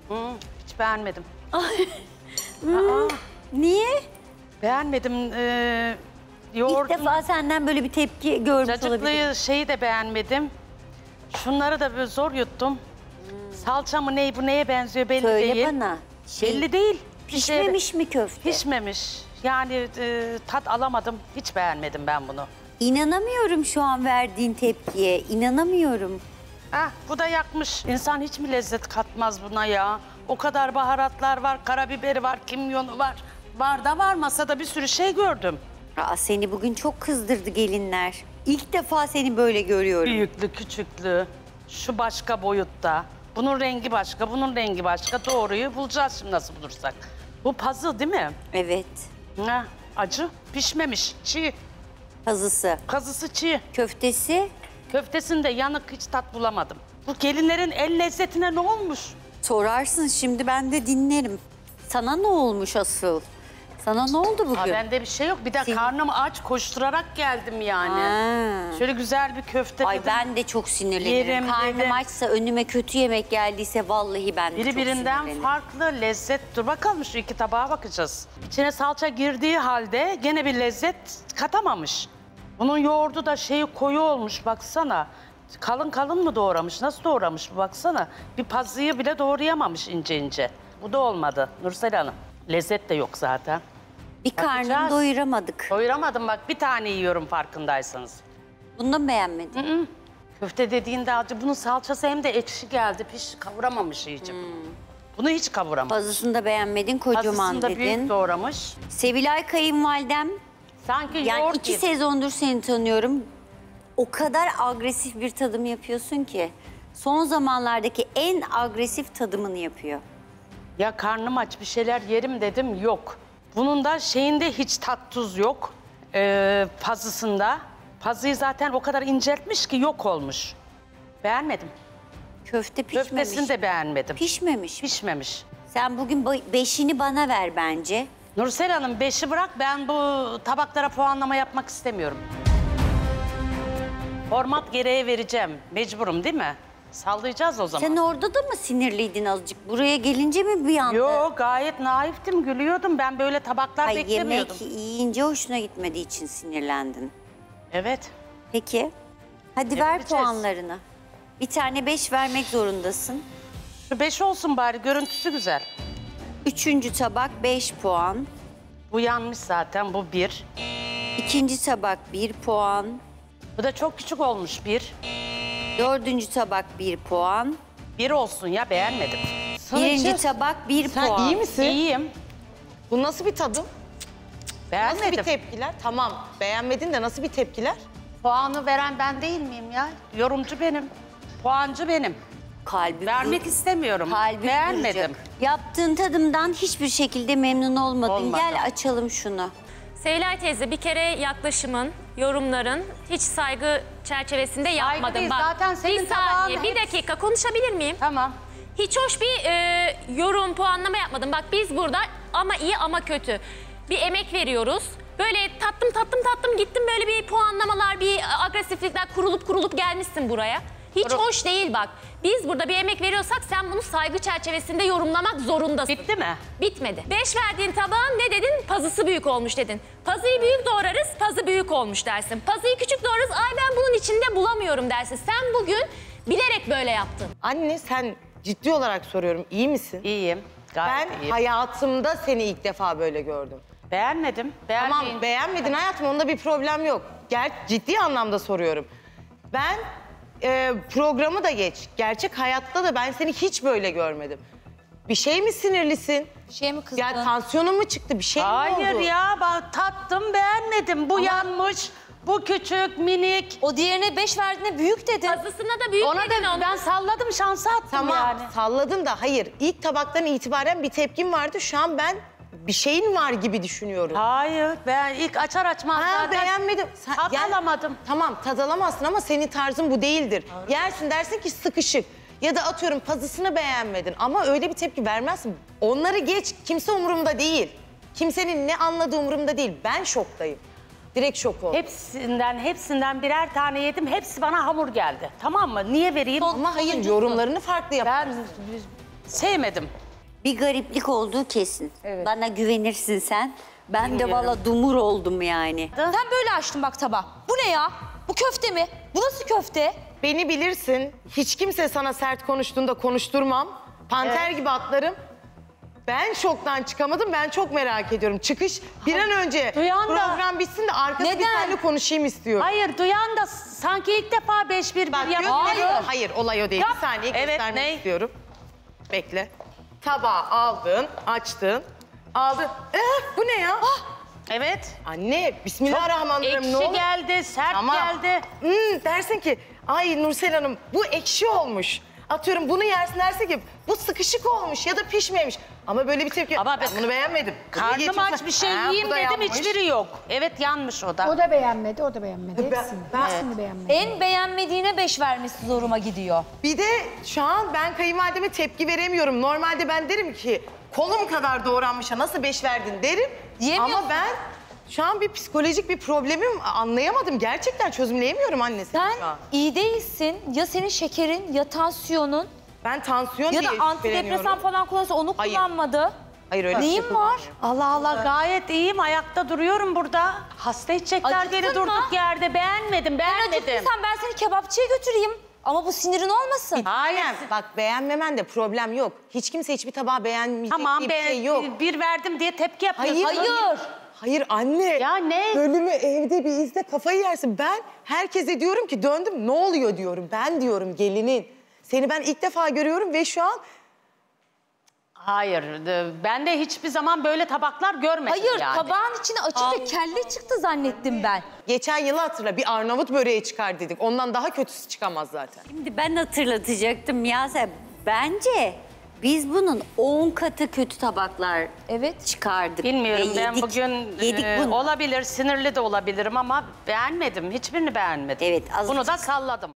Hiç beğenmedim. Niye? Beğenmedim. İlk Yoğurdun defa senden böyle bir tepki görmüş olabilirim. cacıklıyı şeyi de beğenmedim. Şunları da böyle zor yuttum. Salça mı ne, bu neye benziyor belli Söyle değil. bana. Belli değil. Pişmemiş mi köfte? Pişmemiş. Yani tat alamadım. Hiç beğenmedim ben bunu. İnanamıyorum şu an verdiğin tepkiye. İnanamıyorum. Bu da yakmış. İnsan hiç mi lezzet katmaz buna ya? O kadar baharatlar var, karabiberi var, kimyonu var. Var da var, masada bir sürü şey gördüm. Seni bugün çok kızdırdı gelinler. İlk defa seni böyle görüyorum. Büyüklü, küçüklü, şu başka boyutta. Bunun rengi başka, bunun rengi başka. Doğruyu bulacağız şimdi nasıl bulursak. Bu pazı değil mi? Evet. Acı, pişmemiş, çiğ. Pazısı. Kazısı çiğ. Köftesi. Köftesinde yanık hiç tat bulamadım. Bu gelinlerin el lezzetine ne olmuş? Sorarsın şimdi ben de dinlerim. Sana ne olmuş asıl? Sana ne oldu bugün? Bende bir şey yok. Bir de karnım aç, koşturarak geldim yani. Şöyle güzel bir köfte Ay dedim. ben de çok sinirlenirim. Yerim Karnım dedim. açsa önüme kötü yemek geldiyse vallahi ben de Biri çok birinden sinirlenirim. farklı lezzet. Dur bakalım şu iki tabağa bakacağız. İçine salça girdiği halde gene bir lezzet katamamış. Bunun yoğurdu da şeyi koyu olmuş baksana. Kalın kalın mı doğramış? Nasıl doğramış bu baksana. Bir pazıyı bile doğrayamamış ince ince. Bu da olmadı Nursel Hanım. Lezzet de yok zaten. Bir karnını Bakacağız. doyuramadık. Doyuramadım bak, bir tane yiyorum farkındaysanız. Bundan mı beğenmedin? Köfte dediğinde acı, bunun salçası hem de ekşi geldi. Kavuramamış iyice. Bunu hiç kavuramamış. Pazısını da beğenmedin, kocaman Pazısını da dedin. büyük doğramış. Sevilay kayınvalidem, Sanki yani yoğurt 2 gibi. sezondur seni tanıyorum. O kadar agresif bir tadım yapıyorsun ki. Son zamanlardaki en agresif tadımını yapıyor. Ya karnım aç, bir şeyler yerim dedim, yok. Bunun da şeyinde hiç tat tuz yok. Pazısında. Pazıyı zaten o kadar inceltmiş ki yok olmuş. Beğenmedim. Köfte pişmemiş. Köftesini de beğenmedim. Pişmemiş. Pişmemiş. Sen bugün 5'ini bana ver bence. Nursel Hanım 5'i bırak, ben bu tabaklara puanlama yapmak istemiyorum. Format gereği vereceğim. Mecburum değil mi? Sallayacağız o zaman. Sen orada da mı sinirliydin azıcık? Buraya gelince mi bir anda? Yok, gayet naiftim, gülüyordum. Ben böyle tabaklar Ay, beklemiyordum. yemek yiyince hoşuna gitmediği için sinirlendin. Evet. Peki. Hadi Ne ver bileceğiz? puanlarını. Bir tane 5 vermek zorundasın. Şu 5 olsun bari, görüntüsü güzel. 3. tabak 5 puan. Bu yanmış zaten, bu 1. 2. tabak 1 puan. Bu da çok küçük olmuş 1. 4. tabak 1 puan. 1 olsun ya, beğenmedim. 1. tabak 1 Sen puan. iyi misin? İyiyim. Bu nasıl bir tadım? Nasıl bir Beğenmedim. tepkiler? Tamam, beğenmedin de nasıl bir tepkiler? Puanı veren ben değil miyim ya? Yorumcu benim. Puancı benim. Kalbi Vermek istemiyorum. kalbi Beğenmedim. duracak. Yaptığın tadımdan hiçbir şekilde memnun olmadın. Olmadım. Gel açalım şunu. Sevilay teyze, bir kere yaklaşımın, yorumların hiç saygı çerçevesinde yapmadın. değil, zaten senin bir saniye, tabağın bir dakika konuşabilir miyim? Tamam. Hiç hoş bir yorum, puanlama yapmadın. Bak biz burada ama iyi ama kötü bir emek veriyoruz. Böyle tattım gittim, böyle bir puanlamalar, bir agresiflikler kurulup gelmişsin buraya. Hiç hoş değil bak. Biz burada bir emek veriyorsak sen bunu saygı çerçevesinde yorumlamak zorundasın. Bitti mi? Bitmedi. 5 verdiğin tabağın ne dedin? Pazısı büyük olmuş dedin. Pazıyı büyük doğrarız, pazı büyük olmuş dersin. Pazıyı küçük doğrarız, ay ben bunun içinde bulamıyorum dersin. Sen bugün bilerek böyle yaptın. Anne sen ciddi olarak soruyorum, iyi misin? İyiyim. Gayet Ben iyiyim. hayatımda seni ilk defa böyle gördüm. Beğenmedim. Tamam, beğenmedin hayatım, onda bir problem yok. Ciddi anlamda soruyorum. Ben programı da geç, gerçek hayatta da ben seni hiç böyle görmedim. Bir şey mi sinirlisin? Bir şey mi kızdın? Ya tansiyonun mu çıktı, bir şey mi oldu? Hayır ya, bak tattım, beğenmedim. Bu yanmış, bu küçük, minik. O diğerine 5 verdiğinde büyük dedin. Pazısına da büyük Ona dedin da onu. ben salladım, şansa attım Tamam, yani. salladın da hayır. İlk tabaktan itibaren bir tepkim vardı. Şu an ben bir şeyin var gibi düşünüyorum. Hayır, ben ilk açar açmaz Ha, zaten beğenmedim. tat alamadım. Tamam, tad alamazsın ama senin tarzın bu değildir. Yersin dersin ki sıkışık. Ya da atıyorum pazısını beğenmedin ama öyle bir tepki vermezsin. Onları geç, kimse umurumda değil. Kimsenin ne anladığı umurumda değil. Ben şoktayım. Direkt şok oldum. Hepsinden birer tane yedim. Hepsi bana hamur geldi. Tamam mı? Niye vereyim? Ama hayır, yorumlarını farklı yap. Ben Sevmedim. Bir gariplik olduğu kesin. Evet. Bana güvenirsin sen. Ben de valla dumur oldum yani. Sen böyle açtın bak tabağı. Bu ne ya? Bu köfte mi? Bu nasıl köfte? Beni bilirsin. Hiç kimse sana sert konuştuğunda konuşturmam. Panter gibi atlarım. Ben şoktan çıkamadım. Ben çok merak ediyorum. Çıkış bir an önce Duyan da- program bitsin de arkada bir Neden? seninle konuşayım istiyorum. Hayır duyan da sanki ilk defa 5-1 Bak yapıyor. Hayır olay o değil. Bir saniye Evet, göstermek ne? istiyorum. Bekle. Tabağı aldın, açtın. Aldın. Bu ne ya? Evet. Anne bismillahirrahmanirrahim ne Ekşi olur? geldi, sert Tamam. geldi. Dersin ki ay Nursel Hanım bu ekşi olmuş. Atıyorum bunu yersin dersin ki bu sıkışık olmuş ya da pişmemiş. Ama böyle bir tepki Ama ben bunu beğenmedim. Buraya Karnım geçiyorsa, aç bir şey "Ha, yiyeyim bu da dedim yanmış." hiçbiri yok. Evet yanmış o da. O da beğenmedi, o da beğenmedi. Ben- Hepsini, ben- hepsini beğenmedi. En beğenmediğine 5 vermesi zoruma gidiyor. Bir de şu an ben kayınvalideme tepki veremiyorum. Normalde ben derim ki kolum kadar doğranmışa nasıl 5 verdin derim. Diyemiyorsun. Ama ben şu an bir psikolojik bir problemim anlayamadım. Gerçekten çözümleyemiyorum annesi Sen şu an. iyi değilsin. Ya senin şekerin ya tansiyonun Ben tansiyon ya diye da antidepresan şüpheleniyorum. falan kullanırsa onu Hayır. kullanmadı. Hayır öyle bir şey Neyin var? kullanmıyorum. Allah Allah gayet iyiyim ayakta duruyorum burada. Hasta edecekler Acıktın beni mı? durduk yerde beğenmedim beğenmedim. Acıktıysan ben seni kebapçıya götüreyim. Ama bu sinirin olmasın. Hayır. Bak beğenmemen de problem yok. Hiç kimse hiçbir tabağı beğenmeyecek Tamam diye bir ben şey yok. bir verdim diye tepki yapıyorsun. Hayır. Hayır anne. Ya ne? Bölümü evde bir izle kafayı yersin. Ben herkese diyorum ki döndüm ne oluyor diyorum. Ben diyorum gelinin. Seni ben ilk defa görüyorum ve şu an Hayır. Ben de hiçbir zaman böyle tabaklar görmedim Hayır, yani. tabağın içine açınca kelle çıktı zannettim ben. geçen yılı hatırla bir Arnavut böreği çıkar dedik. Ondan daha kötüsü çıkamaz zaten. Şimdi ben hatırlatacaktım Yasemin. Bence biz bunun 10 katı kötü tabaklar Evet. çıkardık. Bilmiyorum ve ben yedik. bugün Yedik bunu. olabilir sinirli de olabilirim ama beğenmedim. Hiçbirini beğenmedim. Evet, az Bunu da salladım.